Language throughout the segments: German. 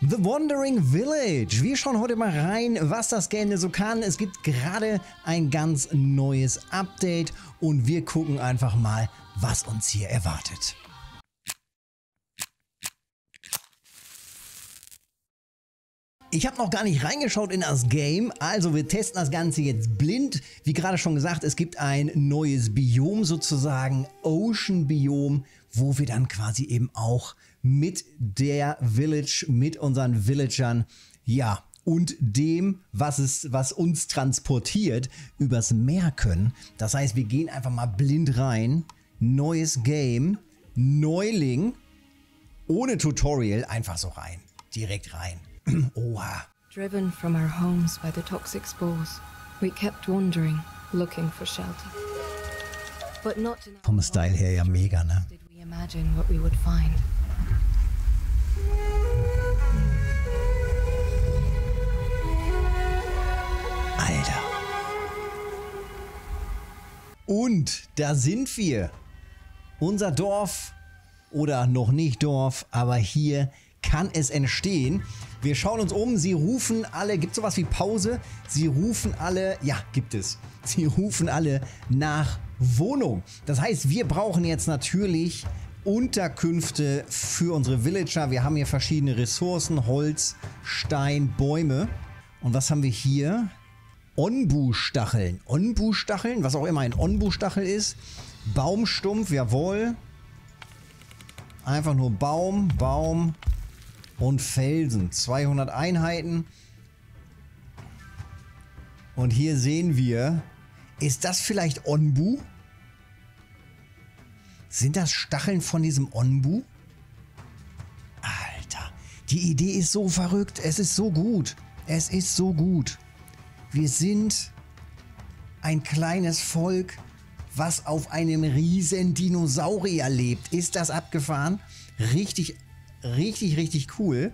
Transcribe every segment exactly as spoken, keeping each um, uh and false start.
The Wandering Village. Wir schauen heute mal rein, was das Game denn so kann. Es gibt gerade ein ganz neues Update und wir gucken einfach mal, was uns hier erwartet. Ich habe noch gar nicht reingeschaut in das Game, also wir testen das Ganze jetzt blind. Wie gerade schon gesagt, es gibt ein neues Biom sozusagen, Ocean Biom, wo wir dann quasi eben auch mit der Village, mit unseren Villagern, ja, und dem, was, es, was uns transportiert, übers Meer können. Das heißt, wir gehen einfach mal blind rein. Neues Game, Neuling, ohne Tutorial, einfach so rein. Direkt rein. Oha. Driven from our homes by the toxic spores, we kept wandering, looking for shelter. But not Vom Style her ja mega, ne? did we imagine what we would find. Alter. Und da sind wir. Unser Dorf oder noch nicht Dorf, aber hier kann es entstehen. Wir schauen uns um, sie rufen alle, gibt es sowas wie Pause? Sie rufen alle, ja, gibt es. Sie rufen alle nach Wohnung. Das heißt, wir brauchen jetzt natürlich Unterkünfte für unsere Villager. Wir haben hier verschiedene Ressourcen, Holz, Stein, Bäume. Und was haben wir hier? Onbu-Stacheln. Onbu-Stacheln, was auch immer ein Onbu-Stachel ist. Baumstumpf, jawohl. Einfach nur Baum, Baum und Felsen. zweihundert Einheiten. Und hier sehen wir, ist das vielleicht Onbu? Sind das Stacheln von diesem Onbu? Alter, die Idee ist so verrückt. Es ist so gut. Es ist so gut. Wir sind ein kleines Volk, was auf einem riesen Dinosaurier lebt. Ist das abgefahren? Richtig, richtig, richtig cool.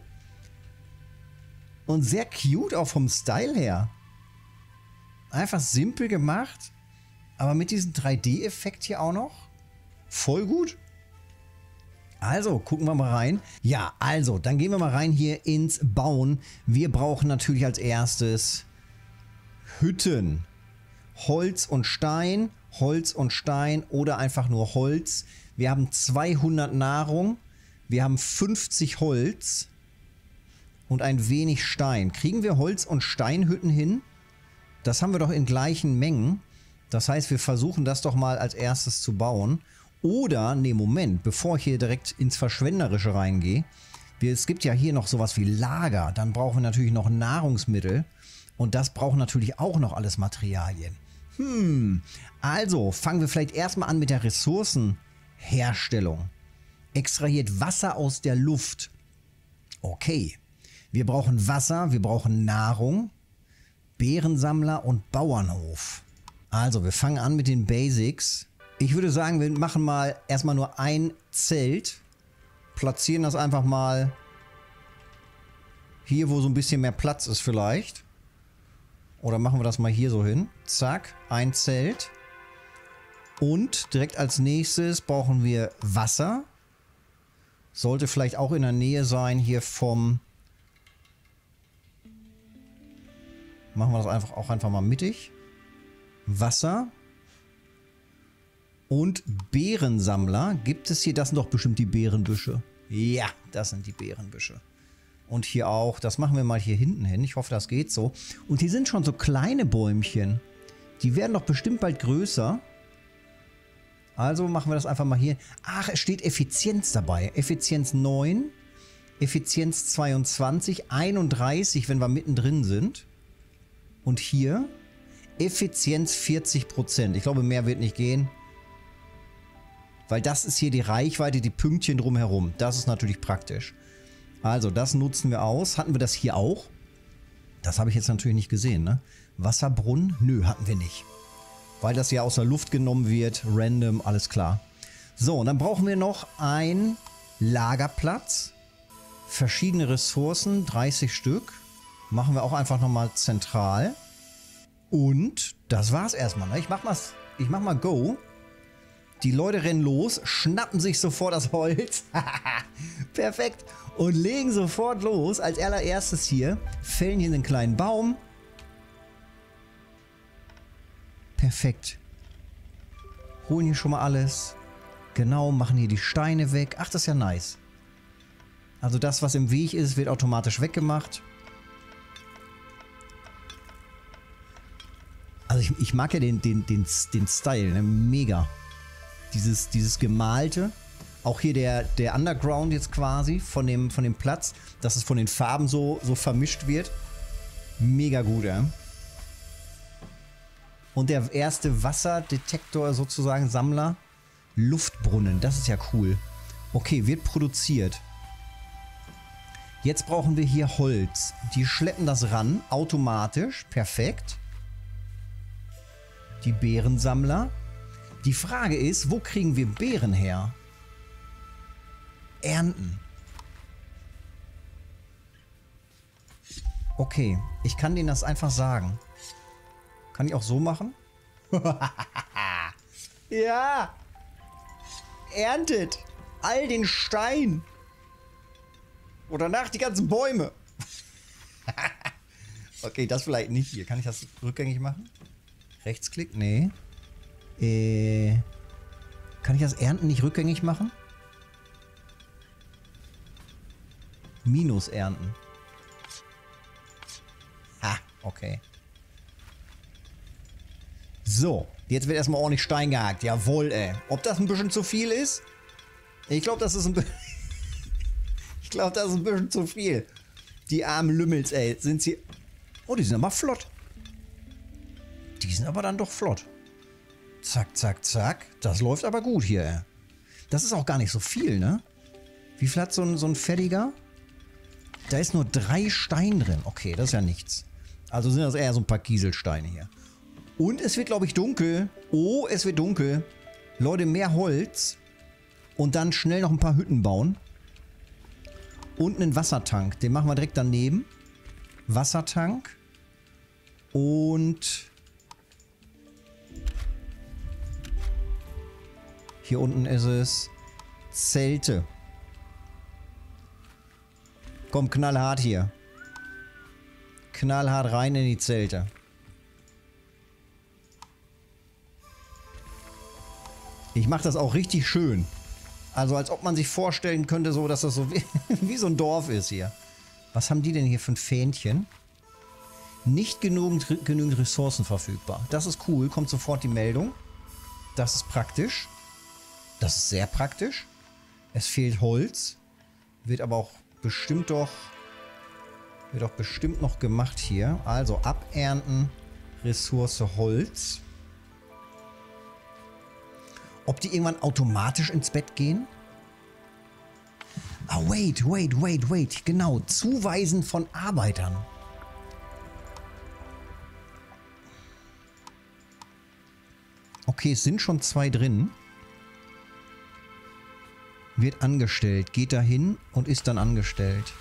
Und sehr cute auch vom Style her. Einfach simpel gemacht, aber mit diesem drei D-Effekt hier auch noch. Voll gut. Also, gucken wir mal rein. Ja, also, dann gehen wir mal rein hier ins Bauen. Wir brauchen natürlich als erstes Hütten. Holz und Stein, Holz und Stein oder einfach nur Holz. Wir haben zweihundert Nahrung, wir haben fünfzig Holz und ein wenig Stein. Kriegen wir Holz- und Steinhütten hin? Das haben wir doch in gleichen Mengen. Das heißt, wir versuchen das doch mal als erstes zu bauen. Oder, nee, Moment, bevor ich hier direkt ins Verschwenderische reingehe. Wir, es gibt ja hier noch sowas wie Lager. Dann brauchen wir natürlich noch Nahrungsmittel. Und das braucht natürlich auch noch alles Materialien. Hm, also fangen wir vielleicht erstmal an mit der Ressourcenherstellung. Extrahiert Wasser aus der Luft. Okay, wir brauchen Wasser, wir brauchen Nahrung, Beerensammler und Bauernhof. Also wir fangen an mit den Basics. Ich würde sagen, wir machen mal erstmal nur ein Zelt. Platzieren das einfach mal hier, wo so ein bisschen mehr Platz ist vielleicht. Oder machen wir das mal hier so hin. Zack, ein Zelt. Und direkt als nächstes brauchen wir Wasser. Sollte vielleicht auch in der Nähe sein hier vom... Machen wir das einfach auch einfach mal mittig. Wasser. Und Beerensammler. Gibt es hier, das sind doch bestimmt die Beerenbüsche. Ja, das sind die Beerenbüsche. Und hier auch, das machen wir mal hier hinten hin. Ich hoffe, das geht so. Und hier sind schon so kleine Bäumchen. Die werden doch bestimmt bald größer. Also machen wir das einfach mal hier. Ach, es steht Effizienz dabei. Effizienz neun, Effizienz zweiundzwanzig, einunddreißig, wenn wir mittendrin sind. Und hier Effizienz vierzig Prozent. Ich glaube, mehr wird nicht gehen. Weil das ist hier die Reichweite, die Pünktchen drumherum. Das ist natürlich praktisch. Also, das nutzen wir aus. Hatten wir das hier auch? Das habe ich jetzt natürlich nicht gesehen, ne? Wasserbrunnen? Nö, hatten wir nicht. Weil das ja aus der Luft genommen wird. Random, alles klar. So, und dann brauchen wir noch einen Lagerplatz. Verschiedene Ressourcen, dreißig Stück. Machen wir auch einfach nochmal zentral. Und das war's erstmal, ne? Ich mach mal, ich mach mal Go. Die Leute rennen los, schnappen sich sofort das Holz. Perfekt. Und legen sofort los. Als allererstes hier. Fällen hier einen kleinen Baum. Perfekt. Holen hier schon mal alles. Genau, machen hier die Steine weg. Ach, das ist ja nice. Also das, was im Weg ist, wird automatisch weggemacht. Also ich, ich mag ja den, den, den, den Style, ne? Mega. Dieses, dieses Gemalte. Auch hier der, der Underground jetzt quasi von dem, von dem Platz, dass es von den Farben so, so vermischt wird. Mega gut, ja. Und der erste Wasserdetektor sozusagen, Sammler. Luftbrunnen, das ist ja cool. Okay, wird produziert. Jetzt brauchen wir hier Holz. Die schleppen das ran, automatisch. Perfekt. Die Beerensammler. Die Frage ist, wo kriegen wir Beeren her? Ernten. Okay, ich kann denen das einfach sagen. Kann ich auch so machen? Ja! Erntet all den Stein. Und danach die ganzen Bäume. Okay, das vielleicht nicht hier. Kann ich das rückgängig machen? Rechtsklick? Nee. Äh, kann ich das Ernten nicht rückgängig machen? Minus Ernten. Ha, okay. So, jetzt wird erstmal ordentlich Stein gehackt. Jawohl, ey. Ob das ein bisschen zu viel ist? Ich glaube, das ist ein bisschen... ich glaube, das ist ein bisschen zu viel. Die armen Lümmels, ey. Sind sie... Oh, die sind aber flott. Die sind aber dann doch flott. Zack, zack, zack. Das läuft aber gut hier, ey. Das ist auch gar nicht so viel, ne? Wie viel hat so ein, so ein Fertiger? Da ist nur drei Steine drin. Okay, das ist ja nichts. Also sind das eher so ein paar Kieselsteine hier. Und es wird, glaube ich, dunkel. Oh, es wird dunkel. Leute, mehr Holz. Und dann schnell noch ein paar Hütten bauen. Und einen Wassertank. Den machen wir direkt daneben. Wassertank. Und... hier unten ist es... Zelte. Komm, knallhart hier. Knallhart rein in die Zelte. Ich mache das auch richtig schön. Also als ob man sich vorstellen könnte, so, dass das so wie, wie so ein Dorf ist hier. Was haben die denn hier für ein Fähnchen? Nicht genügend, genügend Ressourcen verfügbar. Das ist cool, kommt sofort die Meldung. Das ist praktisch. Das ist sehr praktisch. Es fehlt Holz. Wird aber auch bestimmt doch... wird auch bestimmt noch gemacht hier. Also abernten, Ressource Holz. Ob die irgendwann automatisch ins Bett gehen? Ah, wait, wait, wait, wait. Genau, Zuweisen von Arbeitern. Okay, es sind schon zwei drin. Wird angestellt, geht dahin und ist dann angestellt.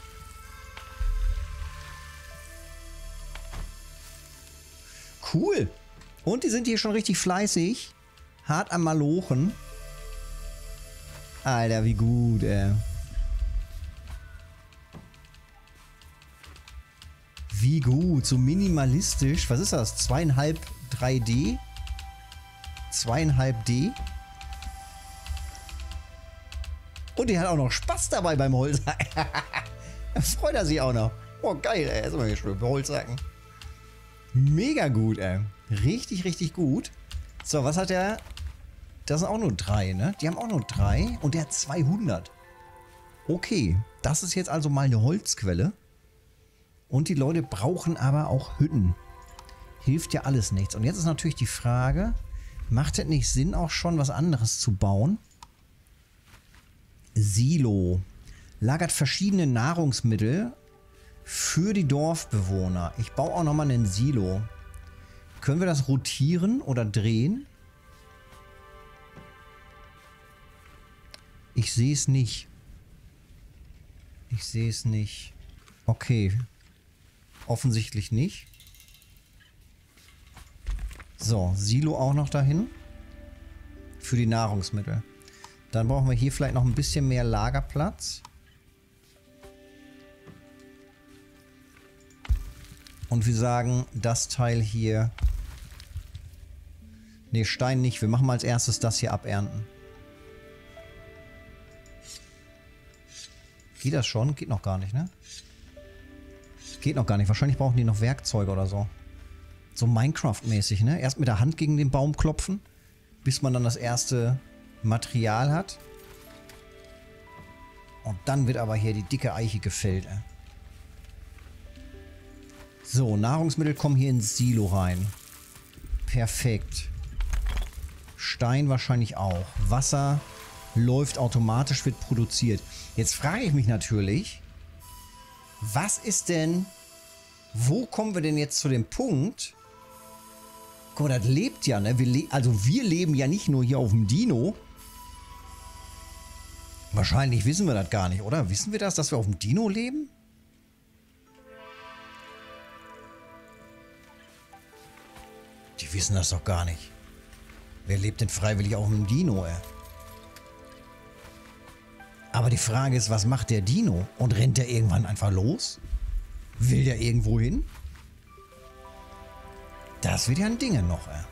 Cool. Und die sind hier schon richtig fleißig. Hart am Malochen. Alter, wie gut, ey. Wie gut, so minimalistisch. Was ist das? Zweieinhalb drei D? Zweieinhalb D? Und die hat auch noch Spaß dabei beim Holzhacken. Da freut er sich auch noch. Oh, geil, ey. Ist immer hier schön. Holzhacken. Mega gut, ey. Richtig, richtig gut. So, was hat der? Das sind auch nur drei, ne? Die haben auch nur drei. Und der hat zweihundert. Okay. Das ist jetzt also mal eine Holzquelle. Und die Leute brauchen aber auch Hütten. Hilft ja alles nichts. Und jetzt ist natürlich die Frage, macht es nicht Sinn, auch schon was anderes zu bauen? Silo. Lagert verschiedene Nahrungsmittel für die Dorfbewohner. Ich baue auch nochmal einen Silo. Können wir das rotieren oder drehen? Ich sehe es nicht. Ich sehe es nicht. Okay. Offensichtlich nicht. So, Silo auch noch dahin. für die Nahrungsmittel. Dann brauchen wir hier vielleicht noch ein bisschen mehr Lagerplatz. Und wir sagen, das Teil hier... Ne, Stein nicht. Wir machen mal als erstes das hier abernten. Geht das schon? Geht noch gar nicht, ne? Geht noch gar nicht. Wahrscheinlich brauchen die noch Werkzeuge oder so. So Minecraft-mäßig, ne? Erst mit der Hand gegen den Baum klopfen, bis man dann das erste Material hat. Und dann wird aber hier die dicke Eiche gefällt, ey. So, Nahrungsmittel kommen hier ins Silo rein. Perfekt. Stein wahrscheinlich auch. Wasser läuft automatisch, wird produziert. Jetzt frage ich mich natürlich, was ist denn, wo kommen wir denn jetzt zu dem Punkt? Guck mal, das lebt ja, ne? Wir le also wir leben ja nicht nur hier auf dem Dino. Wahrscheinlich wissen wir das gar nicht, oder? Wissen wir das, dass wir auf dem Dino leben? Die wissen das doch gar nicht. Wer lebt denn freiwillig auf dem Dino, ey? Aber die Frage ist, was macht der Dino? Und rennt der irgendwann einfach los? Will der irgendwo hin? Das wird ja ein Ding noch, ey.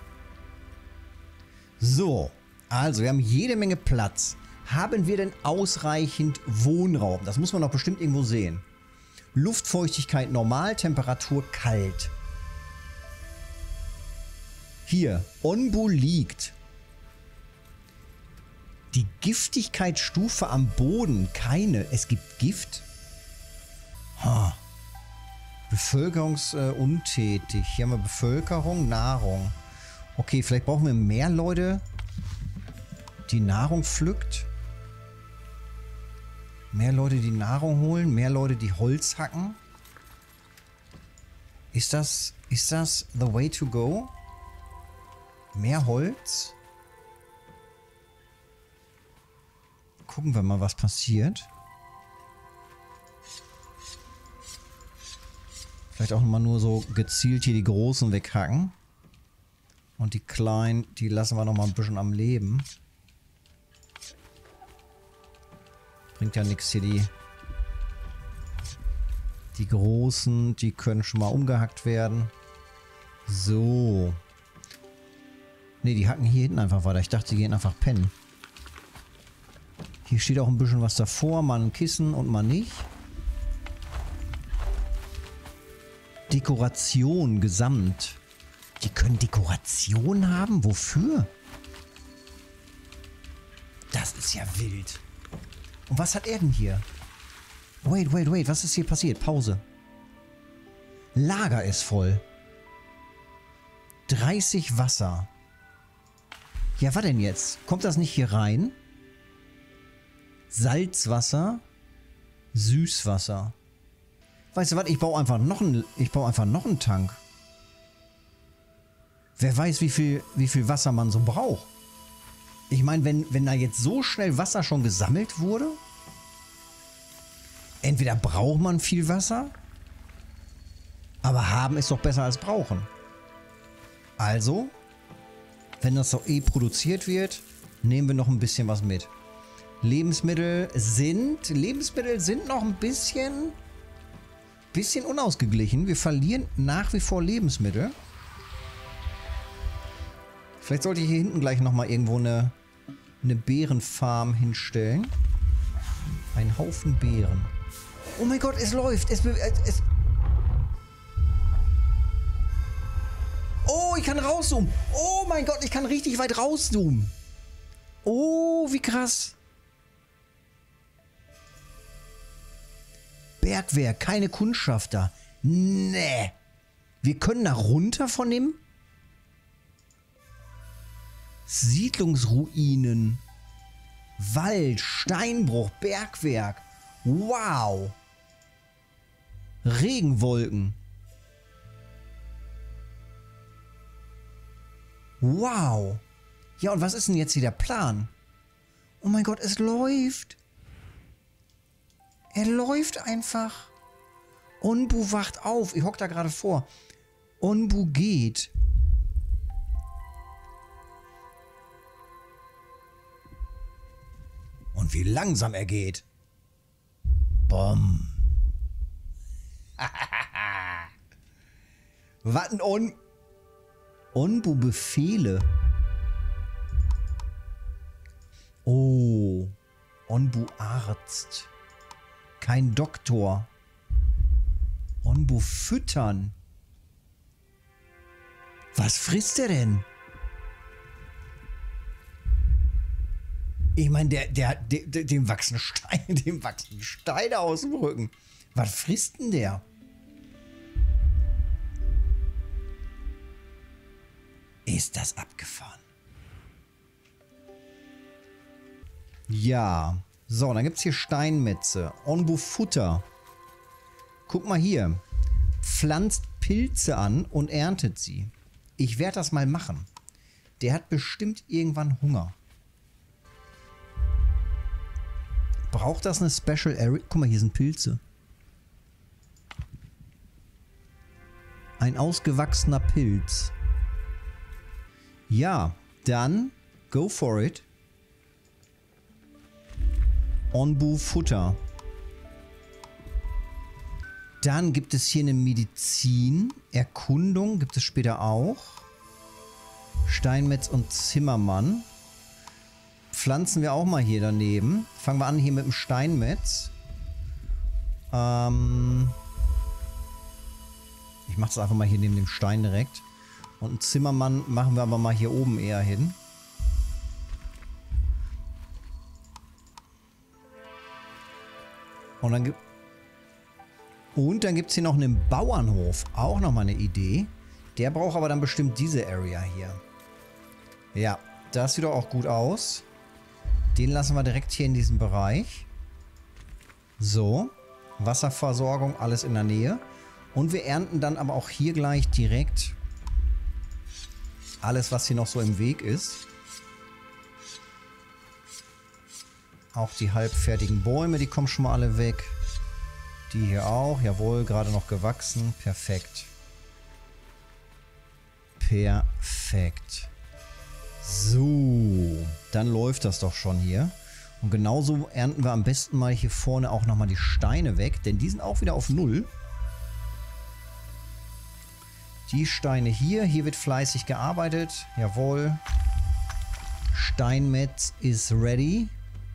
So, also wir haben jede Menge Platz. Haben wir denn ausreichend Wohnraum? Das muss man doch bestimmt irgendwo sehen. Luftfeuchtigkeit normal, Temperatur kalt. Hier, Onbu liegt. Die Giftigkeitsstufe am Boden, keine. Es gibt Gift. Ha. Bevölkerungsuntätig. Hier haben wir Bevölkerung, Nahrung. Okay, vielleicht brauchen wir mehr Leute, die Nahrung pflückt. Mehr Leute, die Nahrung holen. Mehr Leute, die Holz hacken. Ist das, ist das the way to go? Mehr Holz? Gucken wir mal, was passiert. Vielleicht auch mal nur so gezielt hier die Großen weghacken. Und die Kleinen, die lassen wir noch mal ein bisschen am Leben. Bringt ja nichts hier, die... Die Großen, die können schon mal umgehackt werden. So. Ne, die hacken hier hinten einfach weiter. Ich dachte, die gehen einfach pennen. Hier steht auch ein bisschen was davor. Mal ein Kissen und mal nicht. Dekoration gesamt. Die können Dekoration haben? Wofür? Das ist ja wild. Und was hat er denn hier? Wait, wait, wait. Was ist hier passiert? Pause. Lager ist voll. dreißig Wasser. Ja, was denn jetzt? Kommt das nicht hier rein? Salzwasser. Süßwasser. Weißt du was? Ich baue einfach noch einen, ich baue einfach noch einen Tank. Wer weiß, wie viel, wie viel Wasser man so braucht. Ich meine, wenn, wenn da jetzt so schnell Wasser schon gesammelt wurde, entweder braucht man viel Wasser, aber haben ist doch besser als brauchen. Also, wenn das so eh produziert wird, nehmen wir noch ein bisschen was mit. Lebensmittel sind, Lebensmittel sind noch ein bisschen, bisschen unausgeglichen. Wir verlieren nach wie vor Lebensmittel. Vielleicht sollte ich hier hinten gleich nochmal irgendwo eine, eine Beerenfarm hinstellen. Ein Haufen Beeren. Oh mein Gott, es läuft. Es, es Oh, ich kann rauszoomen. Oh mein Gott, ich kann richtig weit rauszoomen. Oh, wie krass. Bergwerk, keine Kundschafter. Nee. Wir können da runter von dem Siedlungsruinen. Wald, Steinbruch, Bergwerk. Wow. Regenwolken. Wow. Ja, und was ist denn jetzt hier der Plan? Oh mein Gott, es läuft. Er läuft einfach. Onbu wacht auf. Ich hock da gerade vor. Onbu geht. Und wie langsam er geht. Bom. Was ein On... Onbu-Befehle. Oh. Onbu-Arzt. Kein Doktor. Onbu füttern. Was frisst er denn? Ich meine, der, der, der, der, dem wachsen Steine, dem wachsen Steine aus dem Rücken. Was frisst denn der? Ist das abgefahren? Ja. So, dann gibt es hier Steinmetze. Onbu Futter. Guck mal hier. Pflanzt Pilze an und erntet sie. Ich werde das mal machen. Der hat bestimmt irgendwann Hunger. Braucht das eine Special Area? Guck mal, hier sind Pilze. Ein ausgewachsener Pilz. Ja, dann go for it. Onbu Futter. Dann gibt es hier eine Medizin. Erkundung gibt es später auch. Steinmetz und Zimmermann. Pflanzen wir auch mal hier daneben. Fangen wir an hier mit dem Steinmetz. Ähm ich mache das einfach mal hier neben dem Stein direkt. Und einen Zimmermann machen wir aber mal hier oben eher hin. Und dann gibt Und dann gibt es hier noch einen Bauernhof. Auch nochmal eine Idee. Der braucht aber dann bestimmt diese Area hier. Ja, das sieht doch auch gut aus. Den lassen wir direkt hier in diesem Bereich. So. Wasserversorgung, alles in der Nähe. Und wir ernten dann aber auch hier gleich direkt alles, was hier noch so im Weg ist. Auch die halbfertigen Bäume, die kommen schon mal alle weg. Die hier auch. Jawohl, gerade noch gewachsen. Perfekt. Perfekt. So. Dann läuft das doch schon hier. Und genauso ernten wir am besten mal hier vorne auch nochmal die Steine weg. Denn die sind auch wieder auf Null. Die Steine hier. Hier wird fleißig gearbeitet. Jawohl. Steinmetz ist ready.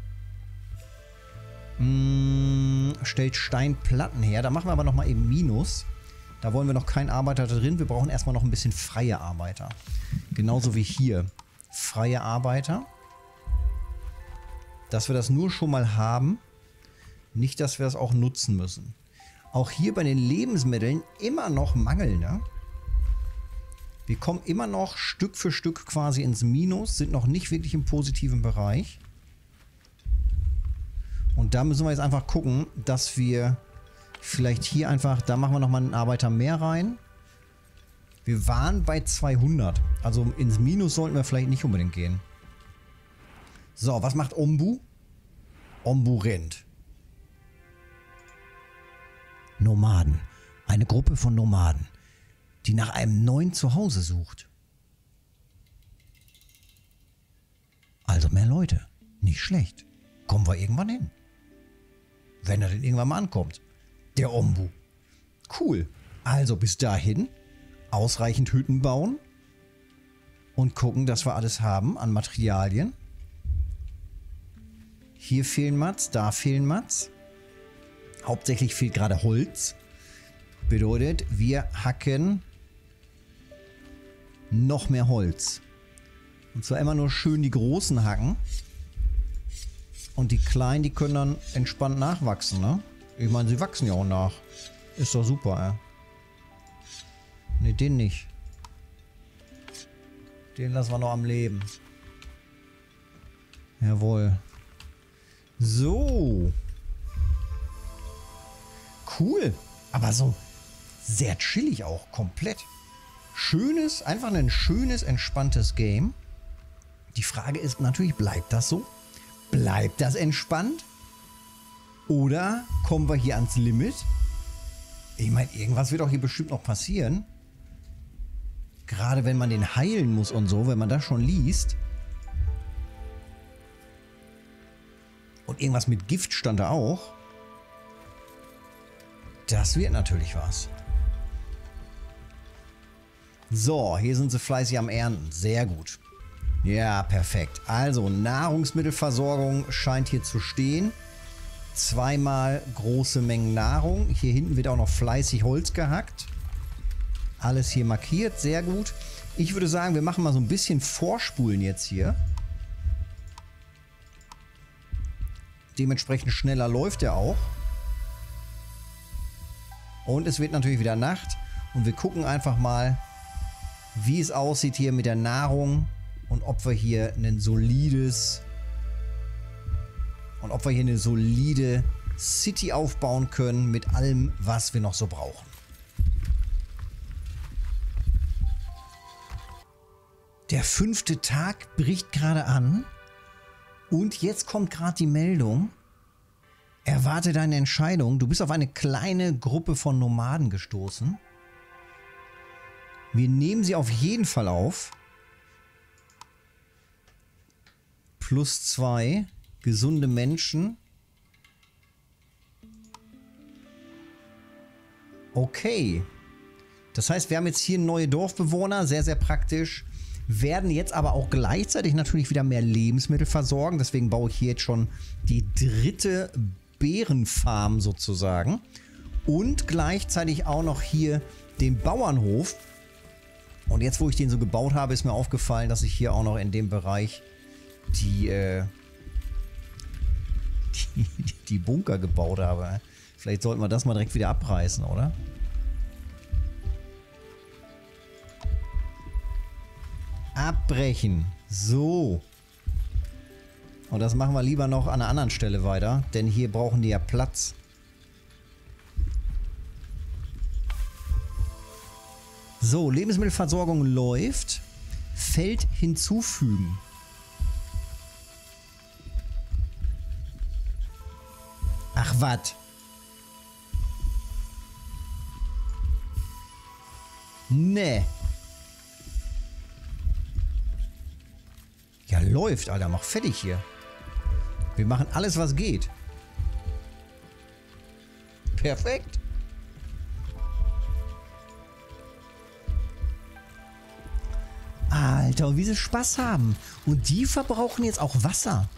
Hm, stellt Steinplatten her. Da machen wir aber nochmal eben Minus. Da wollen wir noch keinen Arbeiter drin. Wir brauchen erstmal noch ein bisschen freie Arbeiter. Genauso wie hier. Freie Arbeiter. Dass wir das nur schon mal haben. Nicht, dass wir das auch nutzen müssen. Auch hier bei den Lebensmitteln immer noch Mangel, ne? Wir kommen immer noch Stück für Stück quasi ins Minus. Sind noch nicht wirklich im positiven Bereich. Und da müssen wir jetzt einfach gucken, dass wir vielleicht hier einfach, da machen wir nochmal einen Arbeiter mehr rein. Wir waren bei zweihundert. Also ins Minus sollten wir vielleicht nicht unbedingt gehen. So, was macht Onbu? Onbu rennt. Nomaden. Eine Gruppe von Nomaden, die nach einem neuen Zuhause sucht. Also mehr Leute. Nicht schlecht. Kommen wir irgendwann hin. Wenn er denn irgendwann mal ankommt. Der Onbu. Cool. Also bis dahin ausreichend Hütten bauen und gucken, dass wir alles haben an Materialien. Hier fehlen Mats, da fehlen Mats. Hauptsächlich fehlt gerade Holz. Bedeutet, wir hacken noch mehr Holz. Und zwar immer nur schön die großen hacken. Und die Kleinen, die können dann entspannt nachwachsen, ne? Ich meine, sie wachsen ja auch nach. Ist doch super, ey. Ne, den nicht. Den lassen wir noch am Leben. Jawohl. So. Cool. Aber so sehr chillig auch. Komplett. Schönes, einfach ein schönes, entspanntes Game. Die Frage ist natürlich, bleibt das so? Bleibt das entspannt? Oder kommen wir hier ans Limit? Ich meine, irgendwas wird auch hier bestimmt noch passieren. Gerade wenn man den heilen muss und so, wenn man das schon liest. Und irgendwas mit Gift stand da auch. Das wird natürlich was. So, hier sind sie fleißig am Ernten. Sehr gut. Ja, perfekt. Also, Nahrungsmittelversorgung scheint hier zu stehen. Zweimal große Mengen Nahrung. Hier hinten wird auch noch fleißig Holz gehackt. Alles hier markiert. Sehr gut. Ich würde sagen, wir machen mal so ein bisschen Vorspulen jetzt hier. Dementsprechend schneller läuft er auch. Und es wird natürlich wieder Nacht. Und wir gucken einfach mal, wie es aussieht hier mit der Nahrung. Und ob wir hier ein solides... Und ob wir hier eine solide City aufbauen können mit allem, was wir noch so brauchen. Der fünfte Tag bricht gerade an. Und jetzt kommt gerade die Meldung. Erwarte deine Entscheidung. Du bist auf eine kleine Gruppe von Nomaden gestoßen. Wir nehmen sie auf jeden Fall auf. Plus zwei. Gesunde Menschen. Okay. Das heißt, wir haben jetzt hier neue Dorfbewohner. Sehr, sehr praktisch. Werden jetzt aber auch gleichzeitig natürlich wieder mehr Lebensmittel versorgen. Deswegen baue ich hier jetzt schon die dritte Beerenfarm sozusagen. Und gleichzeitig auch noch hier den Bauernhof. Und jetzt, wo ich den so gebaut habe, ist mir aufgefallen, dass ich hier auch noch in dem Bereich die, äh, die, die Bunker gebaut habe. Vielleicht sollten wir das mal direkt wieder abreißen, oder? Abbrechen. So. Und das machen wir lieber noch an einer anderen Stelle weiter, denn hier brauchen die ja Platz. So, Lebensmittelversorgung läuft. Feld hinzufügen. Ach, was? Nee. Ja, läuft, Alter. Mach fertig hier. Wir machen alles, was geht. Perfekt. Alter, und wie sie Spaß haben. Und die verbrauchen jetzt auch Wasser.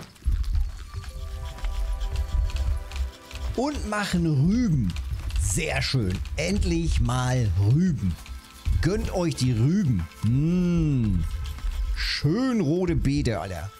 Und machen Rüben. Sehr schön. Endlich mal Rüben. Gönnt euch die Rüben. Mmh. Schön rote Beete, Alter.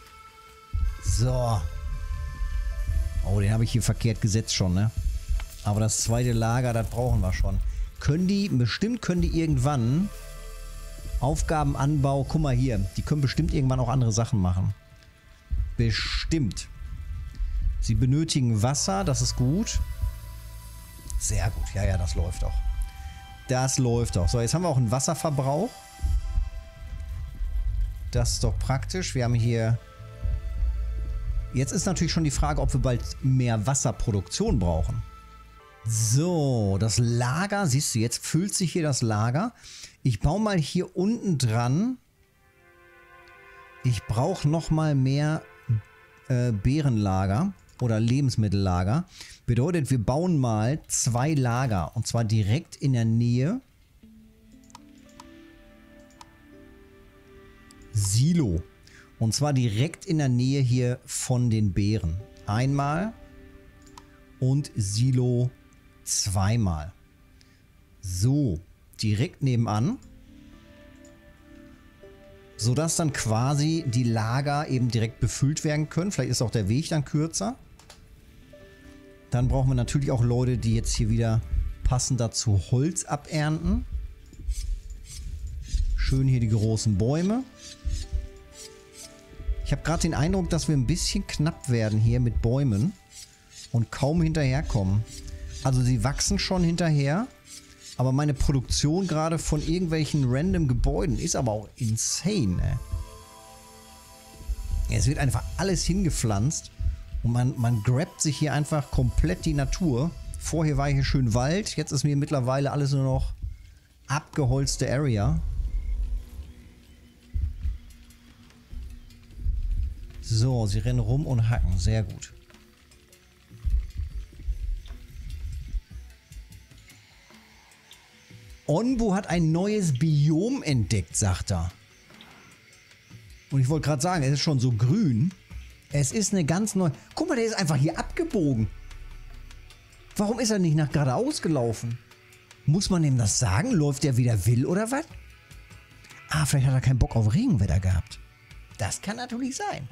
So. Oh, den habe ich hier verkehrt gesetzt schon, ne? Aber das zweite Lager, das brauchen wir schon. Können die, bestimmt können die irgendwann Aufgabenanbau, guck mal hier, die können bestimmt irgendwann auch andere Sachen machen. Bestimmt. Sie benötigen Wasser, das ist gut. Sehr gut, ja, ja, das läuft doch. Das läuft doch. So, jetzt haben wir auch einen Wasserverbrauch. Das ist doch praktisch. Wir haben hier... Jetzt ist natürlich schon die Frage, ob wir bald mehr Wasserproduktion brauchen. So, das Lager, siehst du, jetzt füllt sich hier das Lager. Ich baue mal hier unten dran. Ich brauche noch mal mehr äh, Beerenlager oder Lebensmittellager. Bedeutet, wir bauen mal zwei Lager. Und zwar direkt in der Nähe. Silo. Und zwar direkt in der Nähe hier von den Beeren. Einmal und Silo zweimal. So, direkt nebenan. Sodass dann quasi die Lager eben direkt befüllt werden können. Vielleicht ist auch der Weg dann kürzer. Dann brauchen wir natürlich auch Leute, die jetzt hier wieder passend dazu Holz abernten. Schön hier die großen Bäume. Ich habe gerade den Eindruck, dass wir ein bisschen knapp werden hier mit Bäumen und kaum hinterherkommen. Also sie wachsen schon hinterher, aber meine Produktion gerade von irgendwelchen random Gebäuden ist aber auch insane. Ey. Es wird einfach alles hingepflanzt und man, man grabt sich hier einfach komplett die Natur. Vorher war hier schön Wald, jetzt ist mir mittlerweile alles nur noch abgeholzte Area. So, sie rennen rum und hacken. Sehr gut. Onbu hat ein neues Biom entdeckt, sagt er. Und ich wollte gerade sagen, es ist schon so grün. Es ist eine ganz neue... Guck mal, der ist einfach hier abgebogen. Warum ist er nicht nach geradeaus gelaufen? Muss man ihm das sagen? Läuft der wieder will oder was? Ah, vielleicht hat er keinen Bock auf Regenwetter gehabt. Das kann natürlich sein.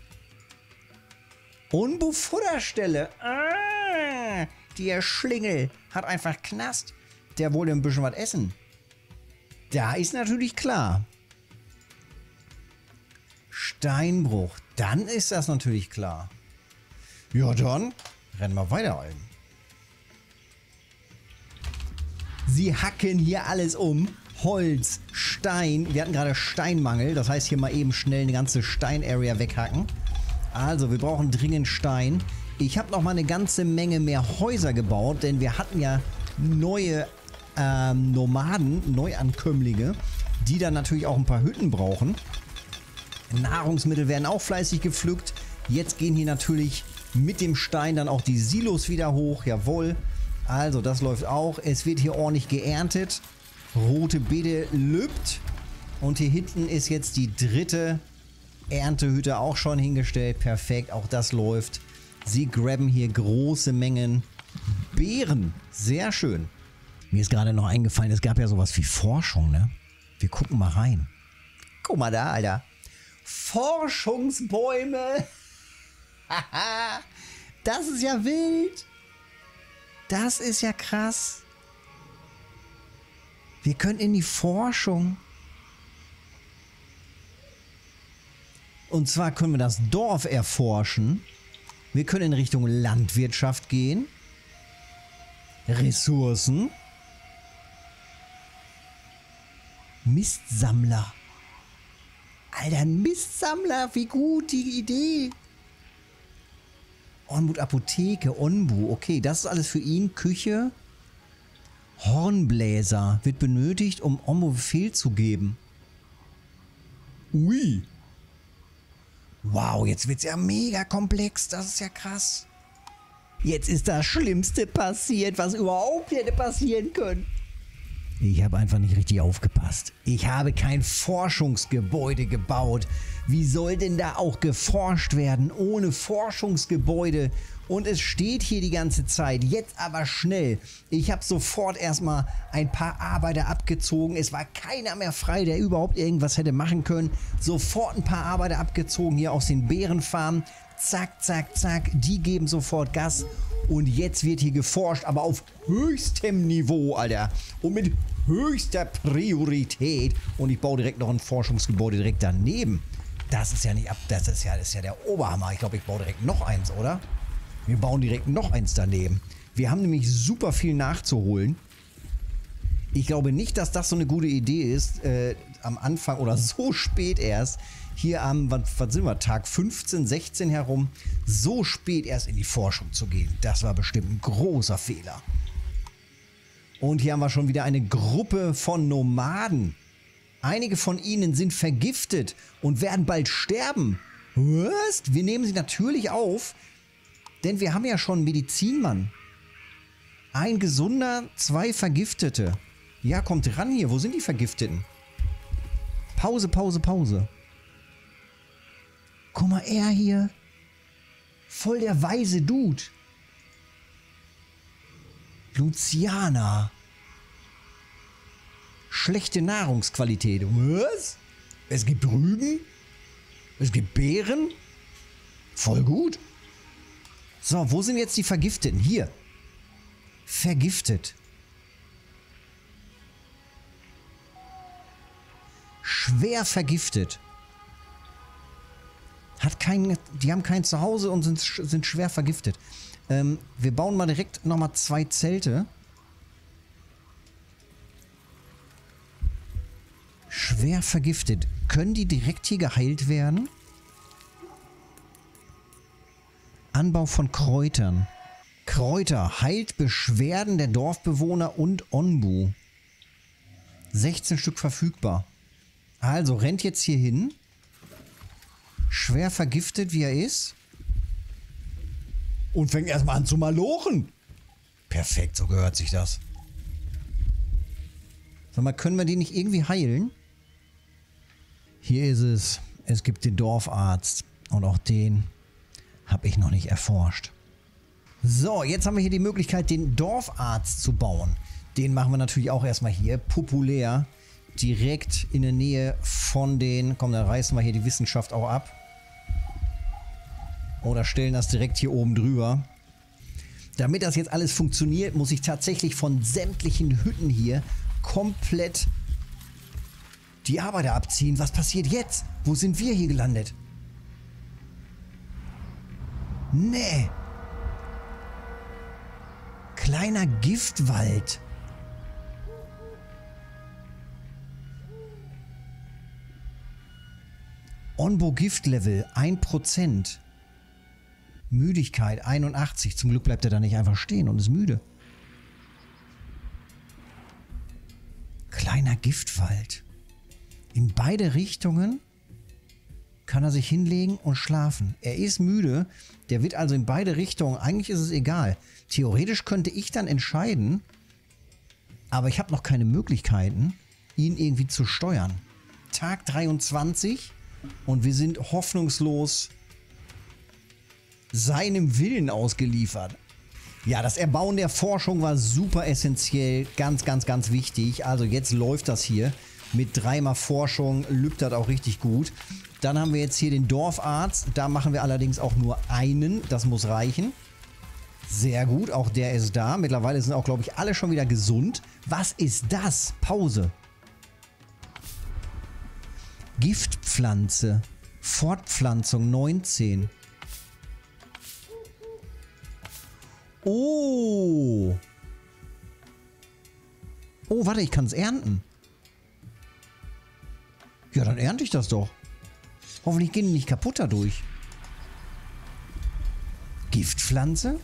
Onbu Futterstelle. Ah, der Schlingel hat einfach Knast. Der wollte ein bisschen was essen. Da ist natürlich klar. Steinbruch. Dann ist das natürlich klar. Ja, dann rennen wir weiter ein. Sie hacken hier alles um. Holz, Stein. Wir hatten gerade Steinmangel. Das heißt, hier mal eben schnell eine ganze Stein-Area weghacken. Also, wir brauchen dringend Stein. Ich habe noch mal eine ganze Menge mehr Häuser gebaut, denn wir hatten ja neue ähm, Nomaden, Neuankömmlinge, die dann natürlich auch ein paar Hütten brauchen. Nahrungsmittel werden auch fleißig gepflückt. Jetzt gehen hier natürlich mit dem Stein dann auch die Silos wieder hoch. Jawohl. Also, das läuft auch. Es wird hier ordentlich geerntet. Rote Beete lübt. Und hier hinten ist jetzt die dritte Erntehütte auch schon hingestellt. Perfekt, auch das läuft. Sie grabben hier große Mengen Beeren. Sehr schön. Mir ist gerade noch eingefallen, es gab ja sowas wie Forschung, ne? Wir gucken mal rein. Guck mal da, Alter. Forschungsbäume. Das ist ja wild. Das ist ja krass. Wir können in die Forschung. Und zwar können wir das Dorf erforschen. Wir können in Richtung Landwirtschaft gehen. Ressourcen. Mistsammler. Alter, ein Mistsammler. Wie gut die Idee. Onbu Apotheke, Onbu. Okay, das ist alles für ihn. Küche. Hornbläser wird benötigt, um Onbu Befehl zu geben. Ui. Wow, jetzt wird's ja mega komplex. Das ist ja krass. Jetzt ist das Schlimmste passiert, was überhaupt hätte passieren können. Ich habe einfach nicht richtig aufgepasst. Ich habe kein Forschungsgebäude gebaut. Wie soll denn da auch geforscht werden ohne Forschungsgebäude? Und es steht hier die ganze Zeit. Jetzt aber schnell. Ich habe sofort erstmal ein paar Arbeiter abgezogen. Es war keiner mehr frei, der überhaupt irgendwas hätte machen können. Sofort ein paar Arbeiter abgezogen hier aus den Bärenfarmen. Zack, zack, zack. Die geben sofort Gas. Und jetzt wird hier geforscht, aber auf höchstem Niveau, Alter. Und mit höchster Priorität. Und ich baue direkt noch ein Forschungsgebäude direkt daneben. Das ist ja nicht ab. Das ist ja, das ist ja der Oberhammer. Ich glaube, ich baue direkt noch eins, oder? Wir bauen direkt noch eins daneben. Wir haben nämlich super viel nachzuholen. Ich glaube nicht, dass das so eine gute Idee ist, äh, am Anfang oder so spät erst, hier am, was, was sind wir, Tag fünfzehn, sechzehn herum, so spät erst in die Forschung zu gehen. Das war bestimmt ein großer Fehler. Und hier haben wir schon wieder eine Gruppe von Nomaden. Einige von ihnen sind vergiftet und werden bald sterben. Was? Wir nehmen sie natürlich auf, denn wir haben ja schon einen Medizinmann. Ein Gesunder, zwei Vergiftete. Ja, kommt ran hier. Wo sind die Vergifteten? Pause, Pause, Pause. Guck mal, er hier. Voll der weise Dude. Luciana. Schlechte Nahrungsqualität. Was? Es gibt Rüben? Es gibt Beeren? Voll gut. So, wo sind jetzt die Vergifteten? Hier. Vergiftet. Schwer vergiftet. Hat kein, die haben kein Zuhause und sind, sind schwer vergiftet. Ähm, wir bauen mal direkt nochmal zwei Zelte. Schwer vergiftet. Können die direkt hier geheilt werden? Anbau von Kräutern. Kräuter heilt Beschwerden der Dorfbewohner und Onbu. sechzehn Stück verfügbar. Also rennt jetzt hier hin. Schwer vergiftet, wie er ist. Und fängt erstmal an zu malochen. Perfekt, so gehört sich das. Sag mal, können wir die nicht irgendwie heilen? Hier ist es. Es gibt den Dorfarzt. Und auch den habe ich noch nicht erforscht. So, jetzt haben wir hier die Möglichkeit, den Dorfarzt zu bauen. Den machen wir natürlich auch erstmal hier. Populär. Direkt in der Nähe von den... Komm, dann reißen wir hier die Wissenschaft auch ab. Oder stellen das direkt hier oben drüber. Damit das jetzt alles funktioniert, muss ich tatsächlich von sämtlichen Hütten hier komplett die Arbeiter abziehen. Was passiert jetzt? Wo sind wir hier gelandet? Nee. Kleiner Giftwald. Onbo-Giftlevel ein Prozent. Müdigkeit einundachtzig. Zum Glück bleibt er da nicht einfach stehen und ist müde. Kleiner Giftwald. In beide Richtungen kann er sich hinlegen und schlafen. Er ist müde. Der wird also in beide Richtungen. Eigentlich ist es egal. Theoretisch könnte ich dann entscheiden, aber ich habe noch keine Möglichkeiten, ihn irgendwie zu steuern. Tag dreiundzwanzig und wir sind hoffnungslos seinem Willen ausgeliefert. Ja, das Erbauen der Forschung war super essentiell, ganz, ganz, ganz wichtig. Also jetzt läuft das hier mit dreimal Forschung, lübt das auch richtig gut. Dann haben wir jetzt hier den Dorfarzt, da machen wir allerdings auch nur einen, das muss reichen. Sehr gut, auch der ist da. Mittlerweile sind auch, glaube ich, alle schon wieder gesund. Was ist das? Pause. Giftpflanze, Fortpflanzung neunzehn. Oh. Oh, warte, ich kann es ernten. Ja, dann ernte ich das doch. Hoffentlich gehen die nicht kaputt dadurch. Giftpflanze?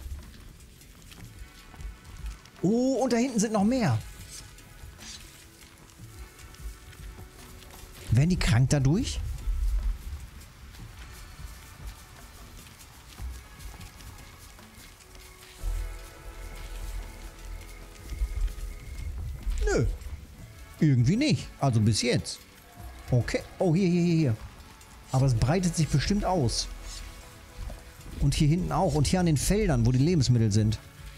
Oh, und da hinten sind noch mehr. Werden die krank dadurch? Nö. Irgendwie nicht. Also bis jetzt. Okay. Oh, hier, hier, hier, hier. Aber es breitet sich bestimmt aus. Und hier hinten auch. Und hier an den Feldern, wo die Lebensmittel sind.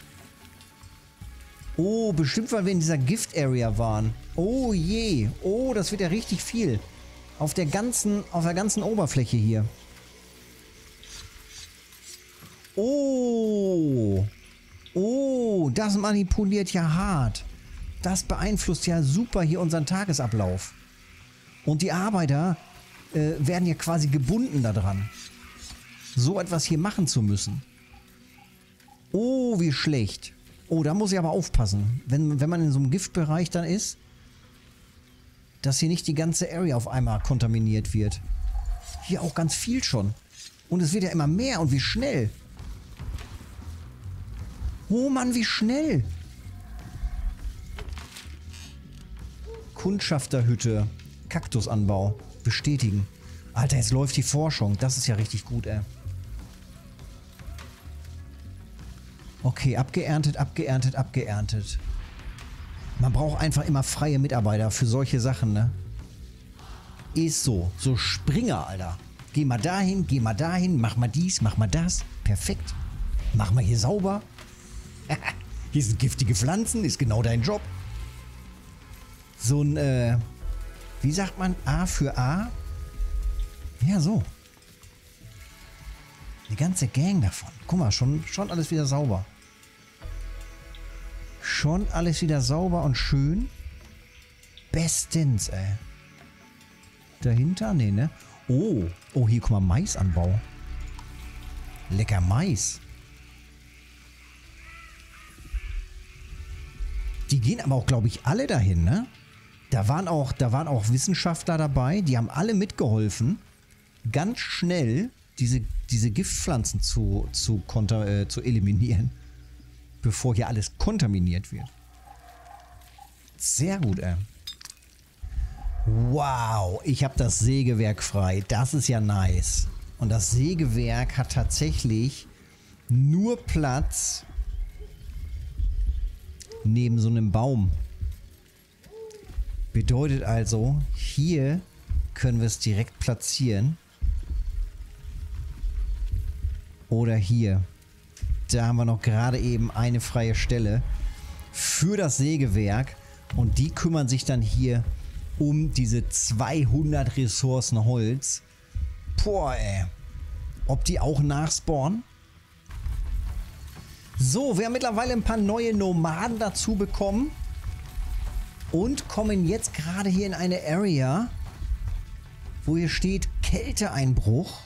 Oh, bestimmt, weil wir in dieser Gift-Area waren. Oh je. Oh, das wird ja richtig viel. Auf der ganzen, auf der ganzen Oberfläche hier. Oh. Oh, das manipuliert ja hart. Das beeinflusst ja super hier unseren Tagesablauf. Und die Arbeiter äh, werden ja quasi gebunden daran, so etwas hier machen zu müssen. Oh, wie schlecht. Oh, da muss ich aber aufpassen. Wenn, wenn man in so einem Giftbereich dann ist, dass hier nicht die ganze Area auf einmal kontaminiert wird. Hier auch ganz viel schon. Und es wird ja immer mehr und wie schnell. Oh Mann, wie schnell. Kundschafterhütte. Kaktusanbau. Bestätigen. Alter, jetzt läuft die Forschung. Das ist ja richtig gut, ey. Okay, abgeerntet, abgeerntet, abgeerntet. Man braucht einfach immer freie Mitarbeiter für solche Sachen, ne? Ist so. So Springer, Alter. Geh mal dahin, geh mal dahin, mach mal dies, mach mal das. Perfekt. Mach mal hier sauber. Hier sind giftige Pflanzen, ist genau dein Job. So ein, äh, wie sagt man? A für A? Ja, so. Die ganze Gang davon. Guck mal, schon, schon alles wieder sauber. Schon alles wieder sauber und schön. Bestens, ey. Dahinter? Nee, ne? Oh. Oh, hier, guck mal, Maisanbau. Lecker Mais. Die gehen aber auch, glaube ich, alle dahin, ne? Da waren auch, da waren auch Wissenschaftler dabei, die haben alle mitgeholfen, ganz schnell diese, diese Giftpflanzen zu, zu, konter, äh, zu eliminieren, bevor hier alles kontaminiert wird. Sehr gut, ey. Wow, ich habe das Sägewerk frei. Das ist ja nice. Und das Sägewerk hat tatsächlich nur Platz neben so einem Baum. Bedeutet also, hier können wir es direkt platzieren. Oder hier. Da haben wir noch gerade eben eine freie Stelle für das Sägewerk. Und die kümmern sich dann hier um diese zweihundert Ressourcen Holz. Boah, ey. Ob die auch nachspawnen? So, wir haben mittlerweile ein paar neue Nomaden dazu bekommen. Und kommen jetzt gerade hier in eine Area, wo hier steht Kälteeinbruch.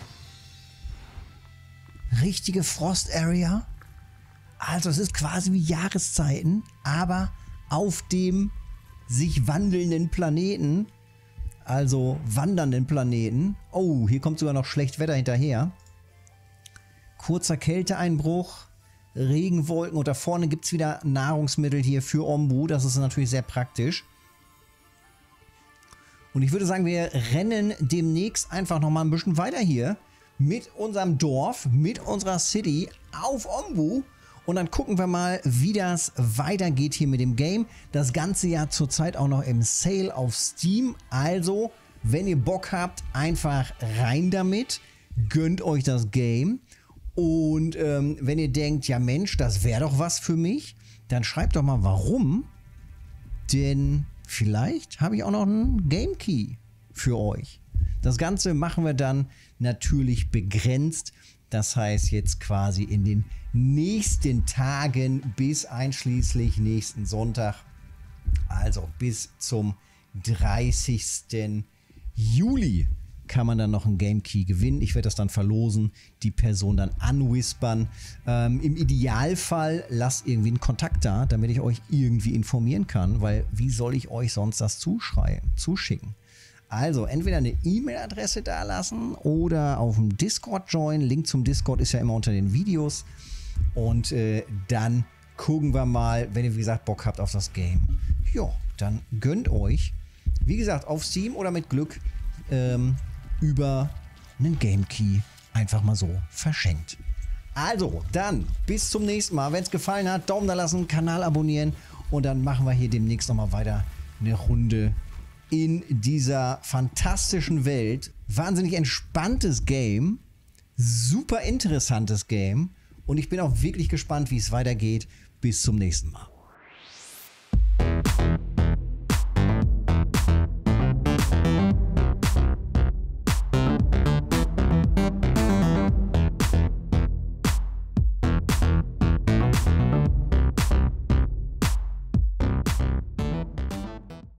Richtige Frost-Area. Also es ist quasi wie Jahreszeiten, aber auf dem sich wandelnden Planeten. Also wandernden Planeten. Oh, hier kommt sogar noch schlecht Wetter hinterher. Kurzer Kälteeinbruch. Regenwolken und da vorne gibt es wieder Nahrungsmittel hier für Ombu. Das ist natürlich sehr praktisch. Und ich würde sagen, wir rennen demnächst einfach nochmal ein bisschen weiter hier mit unserem Dorf, mit unserer City auf Ombu. Und dann gucken wir mal, wie das weitergeht hier mit dem Game. Das Ganze ja zurzeit auch noch im Sale auf Steam. Also, wenn ihr Bock habt, einfach rein damit. Gönnt euch das Game. Und ähm, wenn ihr denkt, ja Mensch, das wäre doch was für mich, dann schreibt doch mal warum. Denn vielleicht habe ich auch noch einen Game Key für euch. Das Ganze machen wir dann natürlich begrenzt. Das heißt jetzt quasi in den nächsten Tagen bis einschließlich nächsten Sonntag. Also bis zum dreißigsten Juli. Kann man dann noch einen Game Key gewinnen. Ich werde das dann verlosen, die Person dann anwispern. Ähm, Im Idealfall lasst irgendwie einen Kontakt da, damit ich euch irgendwie informieren kann, weil wie soll ich euch sonst das zuschreiben, zuschicken? Also entweder eine E-Mail-Adresse da lassen oder auf dem Discord joinen. Link zum Discord ist ja immer unter den Videos. Und äh, dann gucken wir mal, wenn ihr wie gesagt Bock habt auf das Game. Ja, dann gönnt euch. Wie gesagt, auf Steam oder mit Glück ähm, über einen Game Key einfach mal so verschenkt. Also, dann bis zum nächsten Mal. Wenn es gefallen hat, Daumen da lassen, Kanal abonnieren und dann machen wir hier demnächst nochmal weiter eine Runde in dieser fantastischen Welt. Wahnsinnig entspanntes Game, super interessantes Game und ich bin auch wirklich gespannt, wie es weitergeht. Bis zum nächsten Mal.